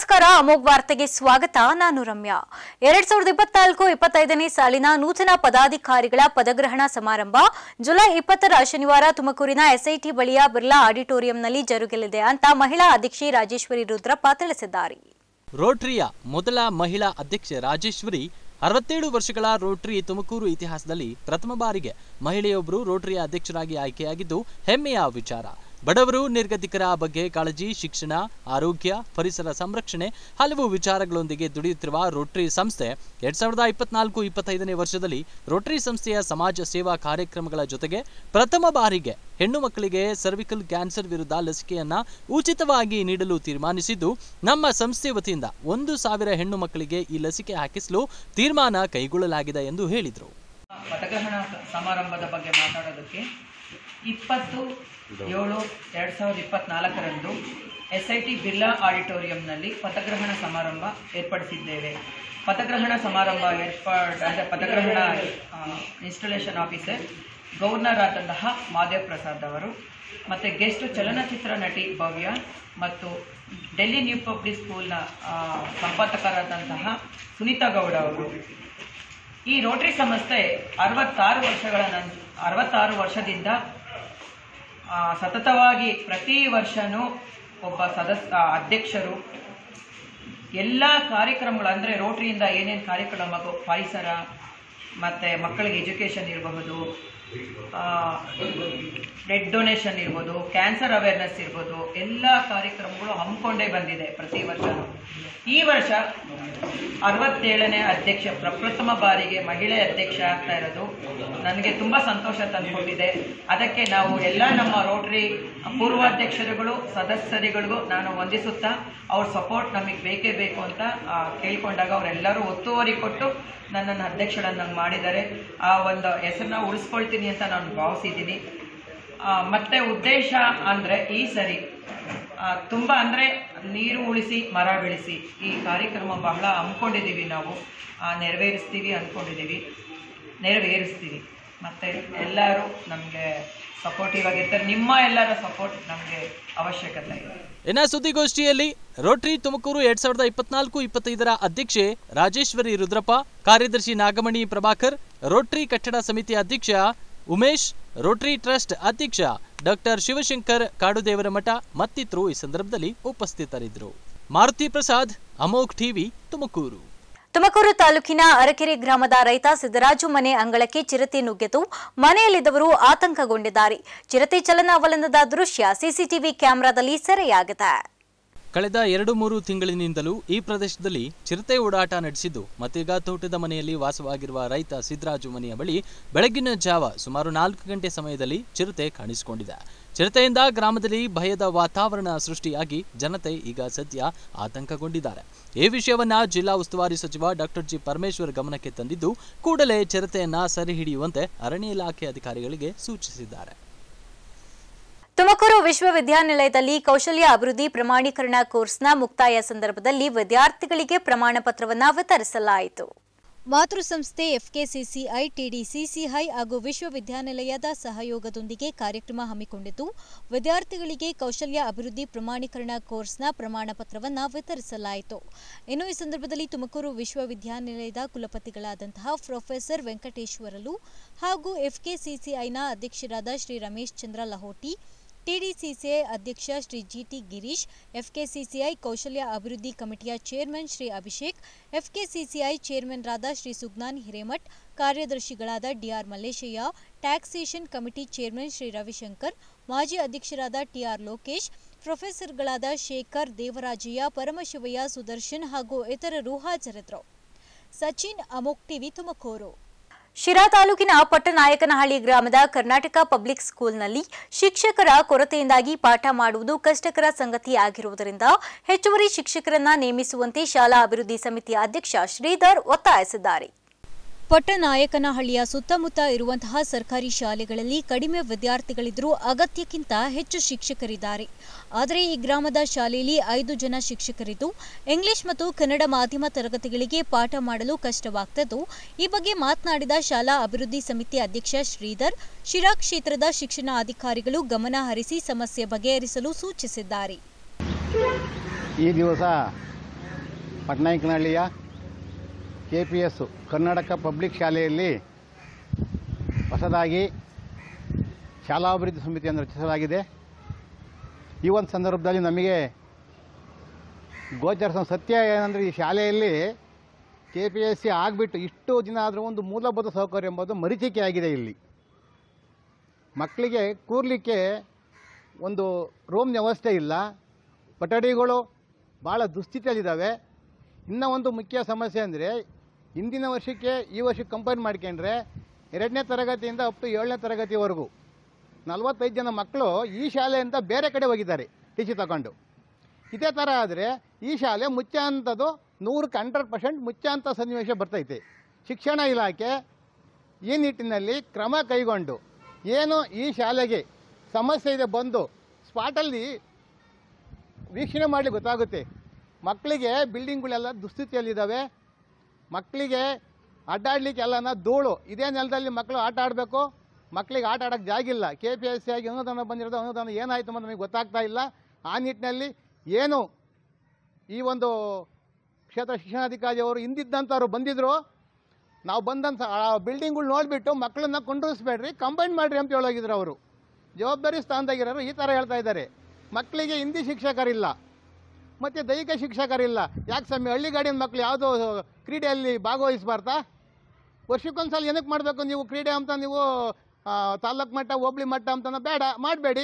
ನಮಸ್ಕಾರ ಅಮೋಘ್ ವಾರ್ತೆಗೆ ಸ್ವಾಗತ. ನಾನು ರಮ್ಯಾ. 2024-25ನೇ ಸಾಲಿನ ನೂತನ ಪದಾಧಿಕಾರಿಗಳ ಪದಗ್ರಹಣ ಸಮಾರಂಭ ಜುಲೈ 20ರ ಶನಿವಾರ ತುಮಕೂರಿನ ಎಸ್ಐಟಿ ಬಳಿಯ ಬಿರ್ಲಾ ಆಡಿಟೋರಿಯಂನಲ್ಲಿ ಜರುಗಲಿದೆ ಅಂತ ಮಹಿಳಾ ಅಧ್ಯಕ್ಷೆ ರಾಜೇಶ್ವರಿ ರುದ್ರಪ್ಪ ತಿಳಿಸಿದ್ದಾರೆ. ರೋಟರಿಯ ಮೊದಲ ಮಹಿಳಾ ಅಧ್ಯಕ್ಷೆ ರಾಜೇಶ್ವರಿ 67 ವರ್ಷಗಳ ರೋಟರಿ ತುಮಕೂರು ಇತಿಹಾಸದಲ್ಲಿ ಪ್ರಥಮ ಬಾರಿಗೆ ಮಹಿಳೆಯೊಬ್ಬರು ರೋಟರಿಯ ಅಧ್ಯಕ್ಷರಾಗಿ ಆಯ್ಕೆಯಾಗಿದ್ದು ಹೆಮ್ಮೆಯ ವಿಚಾರ. ಬಡವರು ನಿರ್ಗತಿಕರ ಬಗ್ಗೆ ಕಾಳಜಿ, ಶಿಕ್ಷಣ, ಆರೋಗ್ಯ, ಪರಿಸರ ಸಂರಕ್ಷಣೆ ಹಲವು ವಿಚಾರಗಳೊಂದಿಗೆ ದುಡಿಯುತ್ತಿರುವ ರೋಟರಿ ಸಂಸ್ಥೆ 2024-25ನೇ ವರ್ಷದಲ್ಲಿ ರೋಟರಿ ಸಂಸ್ಥೆಯ ಸಮಾಜ ಸೇವಾ ಕಾರ್ಯಕ್ರಮಗಳ ಜೊತೆಗೆ ಪ್ರಥಮ ಬಾರಿಗೆ ಹೆಣ್ಣು ಮಕ್ಕಳಿಗೆ ಸರ್ವಿಕಲ್ ಕ್ಯಾನ್ಸರ್ ವಿರುದ್ಧ ಲಸಿಕೆಯನ್ನ ಉಚಿತವಾಗಿ ನೀಡಲು ತೀರ್ಮಾನಿಸಿದ್ದು, ನಮ್ಮ ಸಂಸ್ಥೆ ವತಿಯಿಂದ 1000 ಹೆಣ್ಣು ಮಕ್ಕಳಿಗೆ ಈ ಲಸಿಕೆ ಹಾಕಿಸಲು ತೀರ್ಮಾನ ಕೈಗೊಳ್ಳಲಾಗಿದೆ ಎಂದು ಹೇಳಿದರು. ಪದಗ್ರಹಣ ಸಮಾರಂಭದ ಬಗ್ಗೆ ಮಾತಾಡೋದಕ್ಕೆ 20/7/2024ರಂದು ಎಸ್ಐಟಿ ಬಿರ್ಲಾ ಆಡಿಟೋರಿಯಂನಲ್ಲಿ ಪದಗ್ರಹಣ ಸಮಾರಂಭ ಏರ್ಪಡಿಸಿದ್ದೇವೆ. ಪದಗ್ರಹಣ ಸಮಾರಂಭ ಪದಗ್ರಹಣ ಇನ್ಸ್ಟಾಲೇಷನ್ ಆಫೀಸರ್ ಗವರ್ನರ್ ಆದಂತಹ ಮಾದೇವ್ ಪ್ರಸಾದ್ ಅವರು ಮತ್ತು ಗೆಸ್ಟ್ ಚಲನಚಿತ್ರ ನಟಿ ಭವ್ಯ ಮತ್ತು ಡೆಲ್ಲಿ ನ್ಯೂ ಪಬ್ಲಿಕ್ ಸ್ಕೂಲ್ನ ಸಂಪಾದಕರಾದಂತಹ ಸುನೀತಾ ಗೌಡ ಅವರು. ಈ ರೋಟರಿ ಸಂಸ್ಥೆ 66 ವರ್ಷದಿಂದ ಸತತವಾಗಿ ಪ್ರತಿ ವರ್ಷನೂ ಒಬ್ಬ ಅಧ್ಯಕ್ಷರು ಎಲ್ಲ ಕಾರ್ಯಕ್ರಮಗಳು, ಅಂದರೆ ರೋಟರಿಯಿಂದ ಏನೇನು ಕಾರ್ಯಕ್ರಮ, ಪರಿಸರ ಮತ್ತು ಮಕ್ಕಳಿಗೆ ಎಜುಕೇಷನ್ ಇರಬಹುದು, ಬ್ಲಡ್ ಡೊನೇಷನ್ ಇರ್ಬೋದು, ಕ್ಯಾನ್ಸರ್ ಅವೇರ್ನೆಸ್ ಇರ್ಬೋದು, ಎಲ್ಲ ಕಾರ್ಯಕ್ರಮಗಳು ಹಮ್ಮಿಕೊಂಡೇ ಬಂದಿದೆ ಪ್ರತಿ ವರ್ಷನೂ. ಈ ವರ್ಷ 67ನೇ ಅಧ್ಯಕ್ಷ, ಪ್ರಪ್ರಥಮ ಬಾರಿಗೆ ಮಹಿಳೆ ಅಧ್ಯಕ್ಷ ಆಗ್ತಾ ಇರೋದು ನನಗೆ ತುಂಬ ಸಂತೋಷ ತಂದುಕೊಟ್ಟಿದೆ. ಅದಕ್ಕೆ ನಾವು ಎಲ್ಲ ನಮ್ಮ ರೋಟರಿ ಪೂರ್ವಾಧ್ಯಕ್ಷರುಗಳು, ಸದಸ್ಯರುಗಳಿಗೂ ನಾನು ವಂದಿಸುತ್ತಾ, ಅವ್ರ ಸಪೋರ್ಟ್ ನಮಗೆ ಬೇಕೇ ಬೇಕು ಅಂತ ಕೇಳಿಕೊಂಡಾಗ ಅವರೆಲ್ಲರೂ ಒತ್ತುವರಿ ಕೊಟ್ಟು ನನ್ನನ್ನು ಅಧ್ಯಕ್ಷರನ್ನಾಗಿ ಮಾಡಿದ್ದಾರೆ. ಆ ಒಂದು ಹೆಸರನ್ನ ಉಳಿಸ್ಕೊಳ್ತೀನಿ ಅಂತ ನಾನು ಭಾವಿಸಿದ್ದೀನಿ. ಮತ್ತೆ ಉದ್ದೇಶ ಅಂದರೆ ಈ ಸರಿ ತುಂಬ ಅಂದರೆ ನೀರು ಉಳಿಸಿ ಮರ ಬೆಳೆಸಿ ಈ ಕಾರ್ಯಕ್ರಮ ಬಹಳ ಹಮ್ಮಿಕೊಂಡಿದ್ದೀವಿ. ನಾವು ನೆರವೇರಿಸ್ತೀವಿ ಮತ್ತು ಎಲ್ಲರೂ ನಮಗೆ ಸಪೋರ್ಟಿವ್ ಆಗಿರ್ತಾರೆ. ನಿಮ್ಮ ಎಲ್ಲರ ಸಪೋರ್ಟ್ ನಮಗೆ ಅವಶ್ಯಕತೆ ಇದೆ. ಇನ್ನು ಸುದ್ದಿಗೋಷ್ಠಿಯಲ್ಲಿ ರೋಟರಿ ತುಮಕೂರು 2024-25ರ ಅಧ್ಯಕ್ಷೆ ರಾಜೇಶ್ವರಿ ರುದ್ರಪ್ಪ, ಕಾರ್ಯದರ್ಶಿ ನಾಗಮಣಿ ಪ್ರಭಾಕರ್, ರೋಟರಿ ಕಟ್ಟಡ ಸಮಿತಿ ಅಧ್ಯಕ್ಷ ಉಮೇಶ್, ರೋಟರಿ ಟ್ರಸ್ಟ್ ಅಧ್ಯಕ್ಷ ಡಾಕ್ಟರ್ ಶಿವಶಂಕರ್ ಕಾಡುದೇವರಮಠ ಮತ್ತಿತರರು ಈ ಸಂದರ್ಭದಲ್ಲಿ ಉಪಸ್ಥಿತರಿದ್ದರು. ಮಾರುತಿ ಪ್ರಸಾದ್, ಅಮೋಘ್ ಟಿವಿ, ತುಮಕೂರು. ತುಮಕೂರು ತಾಲೂಕಿನ ಅರಕೆರೆ ಗ್ರಾಮದ ರೈತ ಸಿದ್ದರಾಜು ಮನೆ ಅಂಗಳಕ್ಕೆ ಚಿರತೆ ನುಗ್ಗಿತು. ಮನೆಯಲ್ಲಿದ್ದವರು ಆತಂಕಗೊಂಡಿದ್ದಾರೆ. ಚಿರತೆ ಚಲನವಲನದ ದೃಶ್ಯ ಸಿಸಿಟಿವಿ ಕ್ಯಾಮೆರಾದಲ್ಲಿ ಸೆರೆಯಾಗಿದೆ. ಕಳೆದ 2-3 ತಿಂಗಳಿನಿಂದಲೂ ಈ ಪ್ರದೇಶದಲ್ಲಿ ಚಿರತೆ ಓಡಾಟ ನಡೆಸಿದ್ದು, ಮತ್ತೀಗ ತೋಟದ ಮನೆಯಲ್ಲಿ ವಾಸವಾಗಿರುವ ರೈತ ಸಿದ್ದರಾಜು ಮನೆಯ ಬಳಿ ಬೆಳಗಿನ ಜಾವ ಸುಮಾರು 4 ಗಂಟೆ ಸಮಯದಲ್ಲಿ ಚಿರತೆ ಕಾಣಿಸಿಕೊಂಡಿದೆ. ಚಿರತೆಯಿಂದ ಗ್ರಾಮದಲ್ಲಿ ಭಯದ ವಾತಾವರಣ ಸೃಷ್ಟಿಯಾಗಿ ಜನತೆ ಈಗ ಸದ್ಯ ಆತಂಕಗೊಂಡಿದ್ದಾರೆ. ಈ ವಿಷಯವನ್ನ ಜಿಲ್ಲಾ ಉಸ್ತುವಾರಿ ಸಚಿವ ಡಾಕ್ಟರ್ ಜಿ ಪರಮೇಶ್ವರ್ ಗಮನಕ್ಕೆ ತಂದಿದ್ದು, ಕೂಡಲೇ ಚಿರತೆಯನ್ನ ಸೆರೆ ಹಿಡಿಯುವಂತೆ ಅರಣ್ಯ ಇಲಾಖೆ ಅಧಿಕಾರಿಗಳಿಗೆ ಸೂಚಿಸಿದ್ದಾರೆ. ತುಮಕೂರು ವಿಶ್ವವಿದ್ಯಾನಿಲಯದಲ್ಲಿ ಕೌಶಲ್ಯ ಅಭಿವೃದ್ಧಿ ಪ್ರಮಾಣೀಕರಣ ಕೋರ್ಸ್ನ ಮುಕ್ತಾಯ ಸಂದರ್ಭದಲ್ಲಿ ವಿದ್ಯಾರ್ಥಿಗಳಿಗೆ ಪ್ರಮಾಣ ಪತ್ರವನ್ನು ವಿತರಿಸಲಾಯಿತು. ಮಾತೃ ಸಂಸ್ಥೆ ಎಫ್ಕೆಸಿಸಿಐ, ಟಿಡಿಸಿಸಿಐ ಹಾಗೂ ವಿಶ್ವವಿದ್ಯಾನಿಲಯದ ಸಹಯೋಗದೊಂದಿಗೆ ಕಾರ್ಯಕ್ರಮ ಹಮ್ಮಿಕೊಂಡಿದ್ದು, ವಿದ್ಯಾರ್ಥಿಗಳಿಗೆ ಕೌಶಲ್ಯ ಅಭಿವೃದ್ಧಿ ಪ್ರಮಾಣೀಕರಣ ಕೋರ್ಸ್ನ ಪ್ರಮಾಣ ಪತ್ರವನ್ನು ವಿತರಿಸಲಾಯಿತು. ಇನ್ನು ಈ ಸಂದರ್ಭದಲ್ಲಿ ತುಮಕೂರು ವಿಶ್ವವಿದ್ಯಾನಿಲಯದ ಕುಲಪತಿಗಳಾದಂತಹ ಪ್ರೊಫೆಸರ್ ವೆಂಕಟೇಶ್ವರಲು ಹಾಗೂ ಎಫ್ಕೆಸಿಸಿಐನ ಅಧ್ಯಕ್ಷರಾದ ಶ್ರೀ ರಮೇಶ್ ಚಂದ್ರ ಲಹೋಟಿ, ಟಿಡಿಸಿಸಿಐ ಅಧ್ಯಕ್ಷ ಶ್ರೀ ಜಿಟಿ ಗಿರೀಶ್, ಎಫ್ಕೆಸಿಸಿಐ ಕೌಶಲ್ಯ ಅಭಿವೃದ್ಧಿ ಕಮಿಟಿಯ ಚೇರ್ಮನ್ ಶ್ರೀ ಅಭಿಷೇಕ್, ಎಫ್ಕೆಸಿಸಿಐ ಚೇರ್ಮನ್ರಾದ ಶ್ರೀ ಸುಗ್ನಾನ್ ಹಿರೇಮಠ್, ಕಾರ್ಯದರ್ಶಿಗಳಾದ D R Malleshaiah, taxation committee chairman Shri Ravishankar, ಮಾಜಿ ಅಧ್ಯಕ್ಷರಾದ ಟಿಆರ್ ಲೋಕೇಶ್, ಪ್ರೊಫೆಸರ್ಗಳಾದ ಶೇಖರ್, ದೇವರಾಜಯ್ಯ, ಪರಮಶಿವಯ್ಯ, ಸುದರ್ಶನ್ ಹಾಗೂ ಇತರರು ಹಾಜರಿದ್ದರು. ಸಚಿನ್, ಅಮೋಘ್ ಟಿವಿ, ತುಮಕೂರು. ಶಿರಾ ತಾಲೂಕಿನ ಪಟ್ಟನಾಯಕನಹಳ್ಳಿ ಗ್ರಾಮದ ಕರ್ನಾಟಕ ಪಬ್ಲಿಕ್ ಸ್ಕೂಲ್ನಲ್ಲಿ ಶಿಕ್ಷಕರ ಕೊರತೆಯಿಂದಾಗಿ ಪಾಠ ಮಾಡುವುದು ಕಷ್ಟಕರ ಸಂಗತಿಯಾಗಿರುವುದರಿಂದ ಹೆಚ್ಚುವರಿ ಶಿಕ್ಷಕರನ್ನ ನೇಮಿಸುವಂತೆ ಶಾಲಾ ಅಭಿವೃದ್ಧಿ ಸಮಿತಿ ಅಧ್ಯಕ್ಷ ಶ್ರೀಧರ್ ಒತ್ತಾಯಿಸಿದ್ದಾರೆ. ಪಟ್ಟನಾಯಕನಹಳ್ಳಿಯ ಸುತ್ತಮುತ್ತ ಇರುವಂತಹ ಸರ್ಕಾರಿ ಶಾಲೆಗಳಲ್ಲಿ ಕಡಿಮೆ ವಿದ್ಯಾರ್ಥಿಗಳಿದ್ದರೂ ಅಗತ್ಯಕ್ಕಿಂತ ಹೆಚ್ಚು ಶಿಕ್ಷಕರಿದ್ದಾರೆ. ಆದರೆ ಈ ಗ್ರಾಮದ ಶಾಲೆಯಲ್ಲಿ 5 ಜನ ಶಿಕ್ಷಕರಿದ್ದು ಇಂಗ್ಲಿಷ್ ಮತ್ತು ಕನ್ನಡ ಮಾಧ್ಯಮ ತರಗತಿಗಳಿಗೆ ಪಾಠ ಮಾಡಲು ಕಷ್ಟವಾಗ್ತಿದ್ದು, ಈ ಬಗ್ಗೆ ಮಾತನಾಡಿದ ಶಾಲಾ ಅಭಿವೃದ್ಧಿ ಸಮಿತಿ ಅಧ್ಯಕ್ಷ ಶ್ರೀಧರ್, ಶಿರಾ ಕ್ಷೇತ್ರದ ಶಿಕ್ಷಣಾಧಿಕಾರಿಗಳು ಗಮನ ಹರಿಸಿ ಸಮಸ್ಯೆ ಬಗೆಹರಿಸಲು ಸೂಚಿಸಿದ್ದಾರೆ. ಈ ದಿವಸ ಪಟ್ನಾಯಕನಹಳ್ಳಿಯ KPS ಕರ್ನಾಟಕ ಪಬ್ಲಿಕ್ ಶಾಲೆಯಲ್ಲಿ ಹೊಸದಾಗಿ ಶಾಲಾಭಿವೃದ್ಧಿ ಸಮಿತಿಯನ್ನು ರಚಿಸಲಾಗಿದೆ. ಈ ಒಂದು ಸಂದರ್ಭದಲ್ಲಿ ನಮಗೆ ಗೋಚರಿಸೋ ಸತ್ಯ ಏನಂದರೆ, ಈ ಶಾಲೆಯಲ್ಲಿ KPSC ಆಗಿಬಿಟ್ಟು ಇಷ್ಟು ದಿನ ಆದರೂ ಒಂದು ಮೂಲಭೂತ ಸೌಕರ್ಯ ಎಂಬುದು ಮರೀಚಿಕೆ ಆಗಿದೆ. ಇಲ್ಲಿ ಮಕ್ಕಳಿಗೆ ಕೂರಲಿಕ್ಕೆ ಒಂದು ರೂಮ್ ವ್ಯವಸ್ಥೆ ಇಲ್ಲ, ಕೊಠಡಿಗಳು ಭಾಳ ದುಸ್ಥಿತಿಯಲ್ಲಿದ್ದಾವೆ. ಇನ್ನೂ ಒಂದು ಮುಖ್ಯ ಸಮಸ್ಯೆ ಅಂದರೆ, ಹಿಂದಿನ ವರ್ಷಕ್ಕೆ ಈ ವರ್ಷಕ್ಕೆ ಕಂಪೇರ್ ಮಾಡ್ಕೊಂಡ್ರೆ 2ನೇ ತರಗತಿಯಿಂದ ಅಪ್ ಟು 7ನೇ ತರಗತಿವರೆಗೂ 45 ಜನ ಮಕ್ಕಳು ಈ ಶಾಲೆಯಿಂದ ಬೇರೆ ಕಡೆ ಹೋಗಿದ್ದಾರೆ ಟಿ.ಸಿ ತಗೊಂಡು. ಇದೇ ಥರ ಆದರೆ ಈ ಶಾಲೆ ಮುಚ್ಚೋ ಅಂಥದ್ದು 100% ಮುಚ್ಚೋ ಅಂಥ ಸನ್ನಿವೇಶ ಬರ್ತೈತೆ. ಶಿಕ್ಷಣ ಇಲಾಖೆ ಈ ನಿಟ್ಟಿನಲ್ಲಿ ಕ್ರಮ ಕೈಗೊಂಡು ಏನು ಈ ಶಾಲೆಗೆ ಸಮಸ್ಯೆ ಇದೆ ಬಂದು ಸ್ಪಾಟಲ್ಲಿ ವೀಕ್ಷಣೆ ಮಾಡಲಿ ಗೊತ್ತಾಗುತ್ತೆ. ಮಕ್ಕಳಿಗೆ ಬಿಲ್ಡಿಂಗ್ಗಳೆಲ್ಲ ದುಸ್ಥಿತಿಯಲ್ಲಿದ್ದಾವೆ. ಮಕ್ಕಳಿಗೆ ಅಡ್ಡಾಡಲಿಕ್ಕೆ ಎಲ್ಲನ ಧೂಳು, ಇದೇ ನೆಲದಲ್ಲಿ ಮಕ್ಕಳು ಆಟ ಆಡಬೇಕು, ಮಕ್ಕಳಿಗೆ ಆಟ ಆಡೋಕ್ಕೆ ಜಾಗಿಲ್ಲ. KPSC ಆಗಿ ಅನುದಾನ ಬಂದಿರೋದು, ಅನುದಾನ ಏನಾಯಿತು ಅಂತ ನಮಗೆ ಗೊತ್ತಾಗ್ತಾ ಇಲ್ಲ. ಆ ನಿಟ್ಟಿನಲ್ಲಿ ಏನು ಈ ಒಂದು ಕ್ಷೇತ್ರ ಶಿಕ್ಷಣಾಧಿಕಾರಿಯವರು ಹಿಂದಿದ್ದಂಥವ್ರು ಬಂದಿದ್ದರು, ನಾವು ಬಂದಂಥ ಆ ಬಿಲ್ಡಿಂಗ್ಗಳು ನೋಡಿಬಿಟ್ಟು ಮಕ್ಕಳನ್ನ ಕೊಂಡರಿಸ್ಬೇಡ್ರಿ, ಕಂಬೈನ್ ಮಾಡಿರಿ ಅಂತ ಹೇಳೋಗಿದ್ರು. ಅವರು ಜವಾಬ್ದಾರಿ ಸ್ಥಾನದಾಗಿರೋರು ಈ ಥರ ಹೇಳ್ತಾ ಇದ್ದಾರೆ. ಮಕ್ಕಳಿಗೆ ಹಿಂದಿ ಶಿಕ್ಷಕರಿಲ್ಲ ಮತ್ತು ದೈಹಿಕ ಶಿಕ್ಷಕರಿಲ್ಲ. ಯಾಕೆ ಸ್ವಾಮಿ, ಹಳ್ಳಿಗಾಡಿನ ಮಕ್ಕಳು ಯಾವುದೋ ಕ್ರೀಡೆಯಲ್ಲಿ ಭಾಗವಹಿಸಬಾರ್ದಾ? ವರ್ಷಕ್ಕೊಂದ್ಸಲ ಏನಕ್ಕೆ ಮಾಡಬೇಕು ನೀವು ಕ್ರೀಡೆ ಅಂತ? ನೀವು ತಾಲ್ಲೂಕು ಮಟ್ಟ ಹೋಬಳಿ ಮಟ್ಟ ಅಂತ ಬೇಡ ಮಾಡಬೇಡಿ.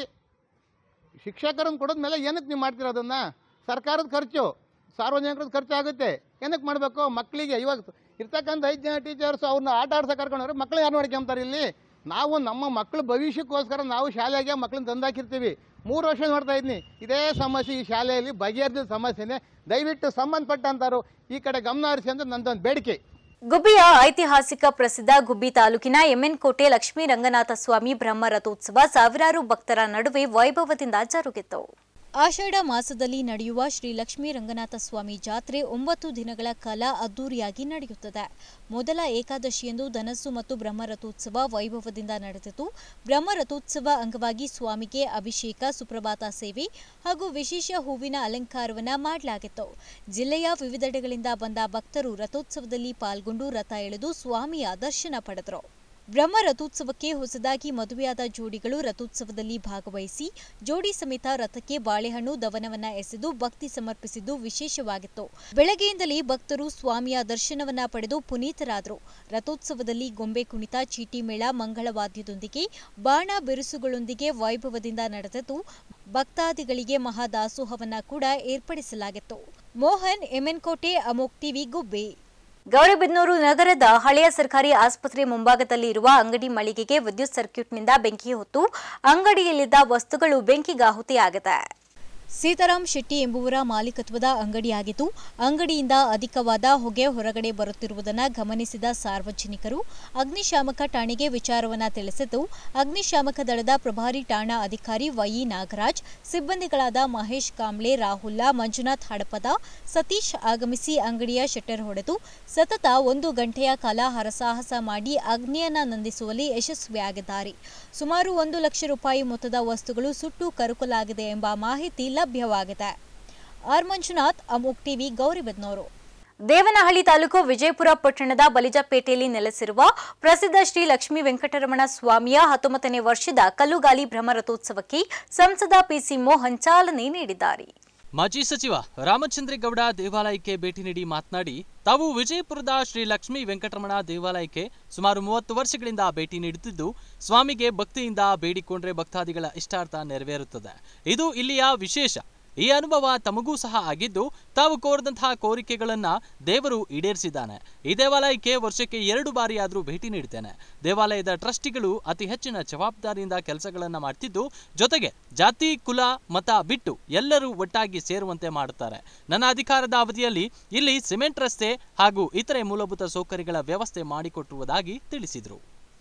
ಶಿಕ್ಷಕರನ್ನು ಕೊಡೋದ್ಮೇಲೆ ಏನಕ್ಕೆ ನೀವು ಮಾಡ್ತಿರೋದನ್ನು? ಸರ್ಕಾರದ ಖರ್ಚು, ಸಾರ್ವಜನಿಕರದ ಖರ್ಚು ಆಗುತ್ತೆ. ಏನಕ್ಕೆ ಮಾಡಬೇಕು? ಮಕ್ಕಳಿಗೆ ಇವಾಗ ಇರ್ತಕ್ಕಂಥ 5 ಜನ ಟೀಚರ್ಸು ಅವ್ರನ್ನ ಆಟ ಆಡ್ಸೋಕೆ ಕರ್ಕೊಂಡ್ರೆ ಮಕ್ಕಳು ಯಾರು ನೋಡ್ಕೊಂತಾರೆ? ಇಲ್ಲಿ ನಾವು ನಮ್ಮ ಮಕ್ಕಳ ಭವಿಷ್ಯಕ್ಕೋಸ್ಕರ ನಾವು ಶಾಲೆಗೆ ಮಕ್ಕಳನ್ನ ತಂದಾಕಿರ್ತೀವಿ. 3 ವರ್ಷ ನೋಡ್ತಾ ಇದ್ದೀನಿ ಇದೇ ಸಮಸ್ಯೆ ಈ ಶಾಲೆಯಲ್ಲಿ ಬಗೆಹರಿದ ಸಮಸ್ಯೆನೇ. ದಯವಿಟ್ಟು ಸಂಬಂಧಪಟ್ಟಂತರು ಈ ಕಡೆ ಗಮನ ಹರಿಸಿ ಅಂತ ನಂದೊಂದು ಬೇಡಿಕೆ. ಗುಬ್ಬಿಯ ಐತಿಹಾಸಿಕ ಪ್ರಸಿದ್ಧ ಗುಬ್ಬಿ ತಾಲೂಕಿನ ಎಮ್ಮೆನ್ಕೋಟೆ ಲಕ್ಷ್ಮೀ ರಂಗನಾಥ ಸ್ವಾಮಿ ಬ್ರಹ್ಮ ರಥೋತ್ಸವ ಸಾವಿರಾರು ಭಕ್ತರ ನಡುವೆ ವೈಭವದಿಂದ ಜರುಗಿತು. ಆಷಾಢ ಮಾಸದಲ್ಲಿ ನಡೆಯುವ ಶ್ರೀ ಲಕ್ಷ್ಮೀ ರಂಗನಾಥ ಸ್ವಾಮಿ ಜಾತ್ರೆ 9 ದಿನಗಳ ಕಾಲ ಅದ್ದೂರಿಯಾಗಿ ನಡೆಯುತ್ತದೆ. ಮೊದಲ ಏಕಾದಶಿಯಂದು ಧನಸ್ಸು ಮತ್ತು ಬ್ರಹ್ಮರಥೋತ್ಸವ ವೈಭವದಿಂದ ನಡೆದಿತು. ಬ್ರಹ್ಮರಥೋತ್ಸವ ಅಂಗವಾಗಿ ಸ್ವಾಮಿಗೆ ಅಭಿಷೇಕ, ಸುಪ್ರಭಾತ ಸೇವೆ ಹಾಗೂ ವಿಶೇಷ ಹೂವಿನ ಅಲಂಕಾರವನ್ನು ಮಾಡಲಾಗಿತ್ತು. ಜಿಲ್ಲೆಯ ವಿವಿಧೆಡೆಗಳಿಂದ ಬಂದ ಭಕ್ತರು ರಥೋತ್ಸವದಲ್ಲಿ ಪಾಲ್ಗೊಂಡು ರಥ ಎಳೆದು ಸ್ವಾಮಿಯ ದರ್ಶನ ಪಡೆದರು. ಬ್ರಹ್ಮ ರಥೋತ್ಸವಕ್ಕೆ ಹೊಸದಾಗಿ ಮದುವೆಯಾದ ಜೋಡಿಗಳು ರಥೋತ್ಸವದಲ್ಲಿ ಭಾಗವಹಿಸಿ ಜೋಡಿ ಸಮೇತ ರಥಕ್ಕೆ ಬಾಳೆಹಣ್ಣು ದವನವನ್ನ ಎಸೆದು ಭಕ್ತಿ ಸಮರ್ಪಿಸಿದ್ದು ವಿಶೇಷವಾಗಿತ್ತು. ಬೆಳಗ್ಗೆಯಿಂದಲೇ ಭಕ್ತರು ಸ್ವಾಮಿಯ ದರ್ಶನವನ್ನ ಪಡೆದು ಪುನೀತರಾದರು. ರಥೋತ್ಸವದಲ್ಲಿ ಗೊಂಬೆ ಕುಣಿತ, ಚೀಟಿ ಮೇಳ, ಮಂಗಳವಾದ್ಯದೊಂದಿಗೆ ಬಾಣ ಬಿರುಸುಗಳೊಂದಿಗೆ ವೈಭವದಿಂದ ನಡೆದಿದ್ದು ಭಕ್ತಾದಿಗಳಿಗೆ ಮಹಾದಾಸೋಹವನ್ನ ಕೂಡ ಏರ್ಪಡಿಸಲಾಗಿತ್ತು. ಮೋಹನ್, ಎಮ್ಮೆನ್ಕೋಟೆ, ಅಮೋಕ್ ಟಿವಿ, ಗುಬ್ಬಿ. ಗೌರಿಬಿದನೂರು ನಗರದ ಹಳೆಯ ಸರ್ಕಾರಿ ಆಸ್ಪತ್ರೆ ಮುಂಭಾಗದಲ್ಲಿ ಇರುವ ಅಂಗಡಿ ಮಳಿಗೆಗೆ ವಿದ್ಯುತ್ ಸರ್ಕ್ಯೂಟ್ನಿಂದ ಬೆಂಕಿ ಹೊತ್ತು ಅಂಗಡಿಯಲ್ಲಿದ್ದ ವಸ್ತುಗಳು ಬೆಂಕಿಗಾಹುತಿಯಾಗಿದೆ. ಸೀತಾರಾಮ್ ಶೆಟ್ಟಿ ಎಂಬುವರ ಮಾಲೀಕತ್ವದ ಅಂಗಡಿಯಾಗಿದ್ದು, ಅಂಗಡಿಯಿಂದ ಅಧಿಕವಾದ ಹೊಗೆ ಹೊರಗಡೆ ಬರುತ್ತಿರುವುದನ್ನು ಗಮನಿಸಿದ ಸಾರ್ವಜನಿಕರು ಅಗ್ನಿಶಾಮಕ ಠಾಣೆಗೆ ವಿಚಾರವನ್ನು ತಿಳಿಸಿದ್ದು, ಅಗ್ನಿಶಾಮಕ ದಳದ ಪ್ರಭಾರಿ ಠಾಣಾ ಅಧಿಕಾರಿ ವೈ ನಾಗರಾಜ್, ಸಿಬ್ಬಂದಿಗಳಾದ ಮಹೇಶ್ ಕಾಂಬ್ಳೆ, ರಾಹುಲ್ಲ, ಮಂಜುನಾಥ್ ಹಡಪದ, ಸತೀಶ್ ಆಗಮಿಸಿ ಅಂಗಡಿಯ ಶಟರ್ ಹೊಡೆದು ಸತತ 1 ಗಂಟೆಯ ಕಾಲ ಹರಸಾಹಸ ಮಾಡಿ ಅಗ್ನಿಯನ್ನ ನಂದಿಸುವಲ್ಲಿ ಯಶಸ್ವಿಯಾಗಿದ್ದಾರೆ. ಸುಮಾರು 1 ಲಕ್ಷ ರೂಪಾಯಿ ಮೊತ್ತದ ವಸ್ತುಗಳು ಸುಟ್ಟು ಕರಕಲಾಗಿದೆ ಎಂಬ ಮಾಹಿತಿ ಲಭ್ಯವಾಗಿದೆ. R Manjunath, Amogh TV, Gauribidanur. ದೇವನಹಳ್ಳಿ ತಾಲೂಕು ವಿಜಯಪುರ ಪಟ್ಟಣದ ಬಲಿಜಪೇಟೆಯಲ್ಲಿ ನೆಲೆಸಿರುವ ಪ್ರಸಿದ್ಧ ಶ್ರೀ ಲಕ್ಷ್ಮೀ ವೆಂಕಟರಮಣ ಸ್ವಾಮಿಯ 19ನೇ ವರ್ಷದ ಕಲ್ಲುಗಾಲಿ ಬ್ರಹ್ಮರಥೋತ್ಸವಕ್ಕೆ ಸಂಸದ ಪಿಸಿ ಮೋಹನ್ ಚಾಲನೆ ನೀಡಿದ್ದಾರೆ. ಮಾಜಿ ಸಚಿವ ರಾಮಚಂದ್ರೇಗೌಡ ದೇವಾಲಯಕ್ಕೆ ಭೇಟಿ ನೀಡಿ ಮಾತನಾಡಿ, ತಾವು ವಿಜಯಪುರದ ಶ್ರೀ ಲಕ್ಷ್ಮೀ ವೆಂಕಟರಮಣ ದೇವಾಲಯಕ್ಕೆ ಸುಮಾರು 30 ವರ್ಷಗಳಿಂದ ಭೇಟಿ ನೀಡುತ್ತಿದ್ದು, ಸ್ವಾಮಿಗೆ ಭಕ್ತಿಯಿಂದ ಬೇಡಿಕೊಂಡ್ರೆ ಭಕ್ತಾದಿಗಳ ಇಷ್ಟಾರ್ಥ ನೆರವೇರುತ್ತದೆ. ಇದು ಇಲ್ಲಿಯ ವಿಶೇಷ. ಈ ಅನುಭವ ತಮಗೂ ಸಹ ಆಗಿದ್ದು, ತಾವು ಕೋರಿದಂತಹ ಕೋರಿಕೆಗಳನ್ನ ದೇವರು ಈಡೇರಿಸಿದ್ದಾನೆ. ಈ ದೇವಾಲಯಕ್ಕೆ ವರ್ಷಕ್ಕೆ 2 ಬಾರಿಯಾದರೂ ಭೇಟಿ ನೀಡುತ್ತೇನೆ. ದೇವಾಲಯದ ಟ್ರಸ್ಟಿಗಳು ಅತಿ ಹೆಚ್ಚಿನ ಜವಾಬ್ದಾರಿಯಿಂದ ಕೆಲಸಗಳನ್ನ ಮಾಡ್ತಿದ್ದು, ಜೊತೆಗೆ ಜಾತಿ, ಕುಲ, ಮತ ಬಿಟ್ಟು ಎಲ್ಲರೂ ಒಟ್ಟಾಗಿ ಸೇರುವಂತೆ ಮಾಡುತ್ತಾರೆ. ನನ್ನ ಅಧಿಕಾರದ ಅವಧಿಯಲ್ಲಿ ಇಲ್ಲಿ ಸಿಮೆಂಟ್ ರಸ್ತೆ ಹಾಗೂ ಇತರೆ ಮೂಲಭೂತ ಸೌಕರ್ಯಗಳ ವ್ಯವಸ್ಥೆ ಮಾಡಿಕೊಟ್ಟಿರುವುದಾಗಿ ತಿಳಿಸಿದರು.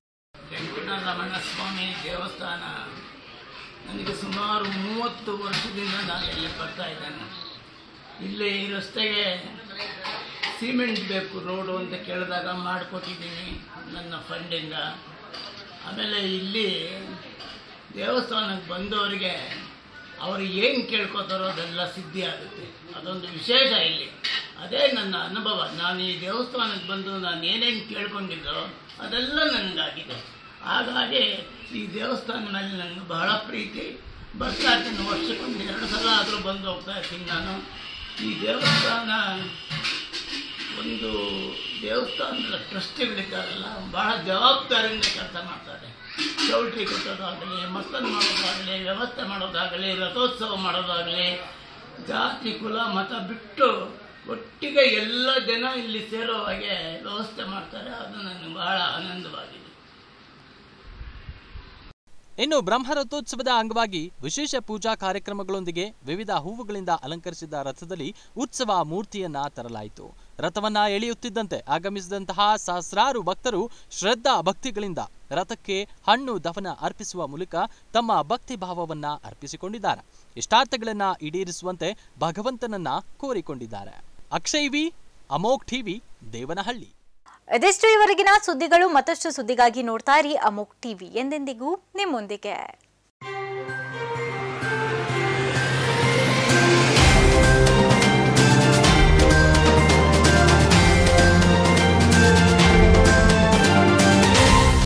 ನನಗೆ ಸುಮಾರು 30 ವರ್ಷದಿಂದ ನಾನು ಇಲ್ಲಿ ಬರ್ತಾ ಇದ್ದೇನೆ. ಇಲ್ಲಿ ಈ ರಸ್ತೆಗೆ ಸಿಮೆಂಟ್ ಬೇಕು ರೋಡು ಅಂತ ಕೇಳಿದಾಗ ಮಾಡಿಕೊಟ್ಟಿದ್ದೀನಿ ನನ್ನ ಫಂಡಿಂದ. ಆಮೇಲೆ ಇಲ್ಲಿ ದೇವಸ್ಥಾನಕ್ಕೆ ಬಂದವರಿಗೆ ಅವರು ಏನು ಕೇಳ್ಕೊತಾರೋ ಅದೆಲ್ಲ ಸಿದ್ಧಿ ಆಗುತ್ತೆ. ಅದೊಂದು ವಿಶೇಷ ಇಲ್ಲಿ. ಅದೇ ನನ್ನ ಅನುಭವ. ನಾನು ಈ ದೇವಸ್ಥಾನಕ್ಕೆ ಬಂದು ನಾನು ಏನೇನು ಕೇಳ್ಕೊಂಡಿದ್ದೋ ಅದೆಲ್ಲ ನನಗಾಗಿದೆ. ಹಾಗಾಗಿ ಈ ದೇವಸ್ಥಾನ ಮೇಲೆ ನನಗೆ ಬಹಳ ಪ್ರೀತಿ. ಬರ್ತಾ ಇರ್ತೀನಿ, ವರ್ಷಕ್ಕೊಂದು 2 ಸಲ ಆದರೂ ಬಂದು ಹೋಗ್ತಾ ಇರ್ತೀನಿ ನಾನು. ಈ ದೇವಸ್ಥಾನ ಒಂದು ದೇವಸ್ಥಾನದ ಟ್ರಸ್ಟಿಗಳಿದ್ದಾರಲ್ಲ ಭಾಳ ಜವಾಬ್ದಾರಿಯಿಂದ ಕೆಲಸ ಮಾಡ್ತಾರೆ. ಚೌಲ್ಟ್ರಿ ಕೊಟ್ಟೋದಾಗಲಿ, ಮತ್ತೊಂದು ಮಾಡೋದಾಗಲಿ, ವ್ಯವಸ್ಥೆ ಮಾಡೋದಾಗಲಿ, ರಥೋತ್ಸವ ಮಾಡೋದಾಗಲಿ, ಜಾತಿ ಕುಲ ಮತ ಬಿಟ್ಟು ಒಟ್ಟಿಗೆ ಎಲ್ಲ ಜನ ಇಲ್ಲಿ ಸೇರೋ ಹಾಗೆ ವ್ಯವಸ್ಥೆ ಮಾಡ್ತಾರೆ. ಅದು ನನಗೆ ಬಹಳ ಆನಂದವಾಗಿದೆ. ಇನ್ನು ಬ್ರಹ್ಮರಥೋತ್ಸವದ ಅಂಗವಾಗಿ ವಿಶೇಷ ಪೂಜಾ ಕಾರ್ಯಕ್ರಮಗಳೊಂದಿಗೆ ವಿವಿಧ ಹೂವುಗಳಿಂದ ಅಲಂಕರಿಸಿದ ರಥದಲ್ಲಿ ಉತ್ಸವ ಮೂರ್ತಿಯನ್ನ ತರಲಾಯಿತು. ರಥವನ್ನ ಎಳೆಯುತ್ತಿದ್ದಂತೆ ಆಗಮಿಸಿದಂತಹ ಸಹಸ್ರಾರು ಭಕ್ತರು ಶ್ರದ್ಧಾ ಭಕ್ತಿಗಳಿಂದ ರಥಕ್ಕೆ ಹಣ್ಣು ದವನ ಅರ್ಪಿಸುವ ಮೂಲಕ ತಮ್ಮ ಭಕ್ತಿ ಭಾವವನ್ನ ಅರ್ಪಿಸಿಕೊಂಡಿದ್ದಾರೆ. ಇಷ್ಟಾರ್ಥಗಳನ್ನ ಈಡೇರಿಸುವಂತೆ ಭಗವಂತನನ್ನ ಕೋರಿಕೊಂಡಿದ್ದಾರೆ. Akshay V, Amogh TV, Devanahalli. ಇದಿಷ್ಟು ಇವರೆಗಿನ ಸುದ್ದಿಗಳು. ಮತ್ತಷ್ಟು ಸುದ್ದಿಗಾಗಿ ನೋಡ್ತಾ ಇರಿ ಅಮೋಘ್ ಟಿವಿ, ಎಂದೆಂದಿಗೂ ನಿಮ್ಮೊಂದಿಗೆ.